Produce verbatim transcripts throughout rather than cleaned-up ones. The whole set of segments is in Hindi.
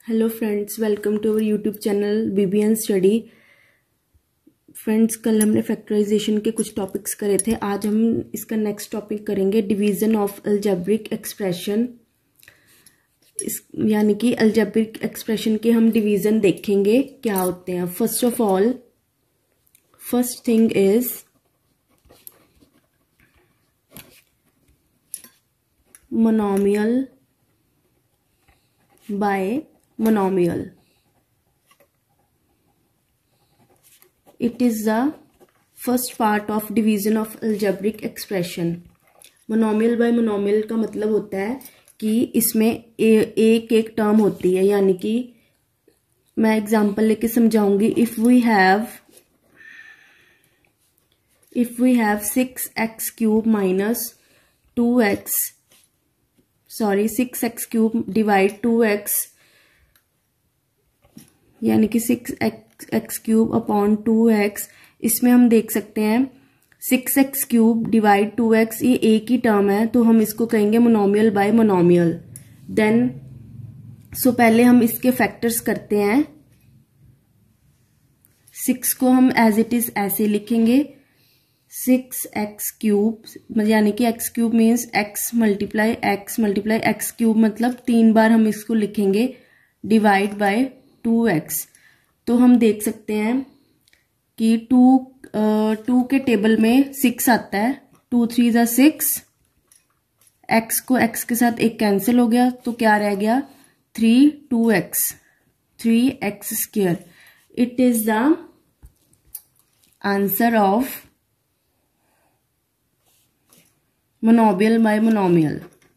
Hello friends, welcome to our YouTube channel BBN study. Friends, कल हमने फैक्टराइजेशन के कुछ टॉपिक्स करे थे। आज हम इसका नेक्स्ट टॉपिक करेंगे डिवीजन ऑफ अलजेब्रिक एक्सप्रेशन। इस यानी कि अलजेब्रिक एक्सप्रेशन के हम डिवीजन देखेंगे क्या होते हैं। First of all, first thing is monomial by monomial. It is the first part of division of algebraic expression. monomial by monomial का मतलब होता है कि इसमें ए, एक एक टर्म होती है। यानी कि मैं एग्जांपल लेके समझाऊंगी। If we have if we have six x cube minus two x sorry six x cube divide two x यानी कि six x x cube upon two x. इसमें हम देख सकते हैं six x cube divide two x, ये एक ही टर्म है, तो हम इसको कहेंगे monomial by monomial. Then so पहले हम इसके फैक्टर्स करते हैं। सिक्स को हम एज इट इज ऐसे लिखेंगे, सिक्स एक्स क्यूब यानी कि x cube means x multiply x multiply x cube, मतलब तीन बार हम इसको लिखेंगे डिवाइड बाय टू एक्स। तो हम देख सकते हैं कि टू टू के टेबल में सिक्स आता है, टू थ्री जा सिक्स, एक्स को एक्स के साथ एक कैंसिल हो गया, तो क्या रह गया three two x three x square. It is the answer of monomial by monomial.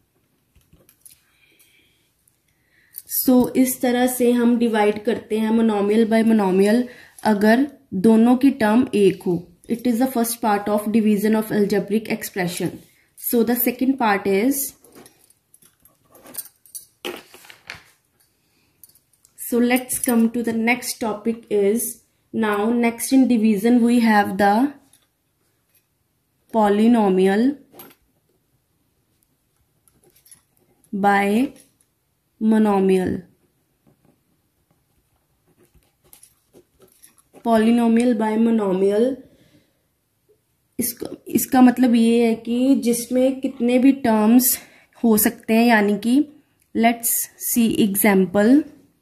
So so, इस तरह से हम डिवाइड करते हैं मोनोमियल बाय मोनोमियल अगर दोनों की टर्म एक हो। It is the first part of division of algebraic expression. So the second part is so let's come to the next topic is now next in division we have the polynomial by monomial. Polynomial by monomial इसका इसका मतलब ये है कि जिसमें कितने भी टर्म्स हो सकते हैं। यानी कि let's see example,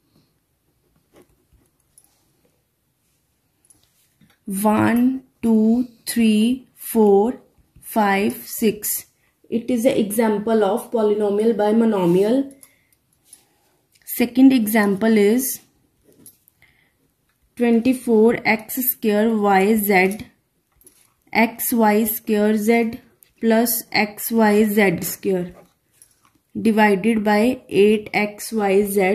one two three four five six. It is a example of polynomial by monomial. Second example is twenty-four x square y z x y square z plus x y z square divided by eight x y z।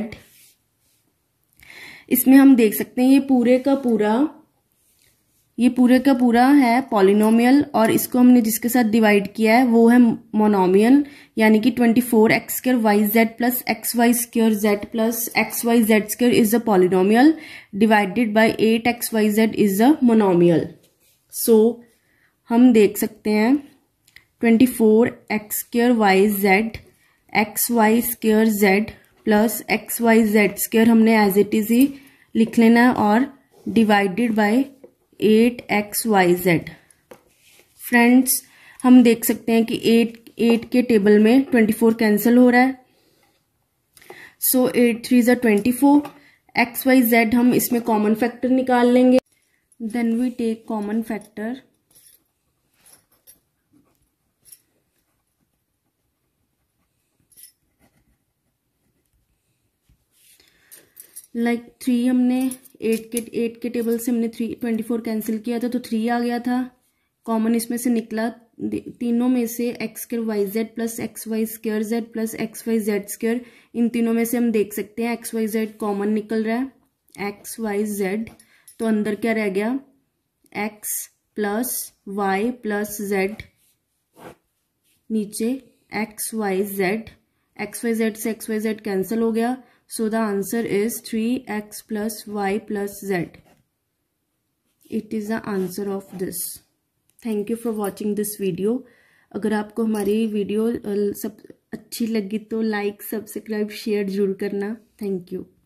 इसमें हम देख सकते हैं ये पूरे का पूरा ये पूरे का पूरा है पॉलिनोमियल, और इसको हमने जिसके साथ डिवाइड किया है वो है मोनोमियल। यानी कि twenty four x square y z plus x y square z plus x y z square is a polynomial divided by eight x y z is a monomial. So हम देख सकते हैं twenty four x square y z x y square z plus x y z square हमने एज इट इज ही लिख लेना है, और divided by eight x y z. Friends, हम देख सकते हैं कि एट एट के टेबल में ट्वेंटी फोर कैंसिल हो रहा है, सो एट थ्री ज़ा twenty four. X y z हम इसमें कॉमन फैक्टर निकाल लेंगे। Then we take common factor, like like three हमने एट के एट के टेबल से हमने थ्री ट्वेंटी फोर कैंसिल किया था, तो थ्री आ गया था। कॉमन इसमें से निकला तीनों में से x square y z plus x y square z plus x y z square. इन तीनों में से हम देख सकते हैं एक्स वाई जेड कॉमन निकल रहा है, एक्स वाई जेड। तो अंदर क्या रह गया, x plus y plus z, नीचे x y z. X y z से एक्स वाई जेड कैंसिल हो गया, so the answer is three x plus y plus z. It is the answer of this. Thank you for watching this video. अगर आपको हमारी वीडियो सब अच्छी लगी तो लाइक सब्सक्राइब शेयर जरूर करना। Thank you.